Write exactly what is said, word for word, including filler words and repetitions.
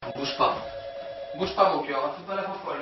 Bouge pas. Bouge pas mon cœur, hein, fais pas la folle.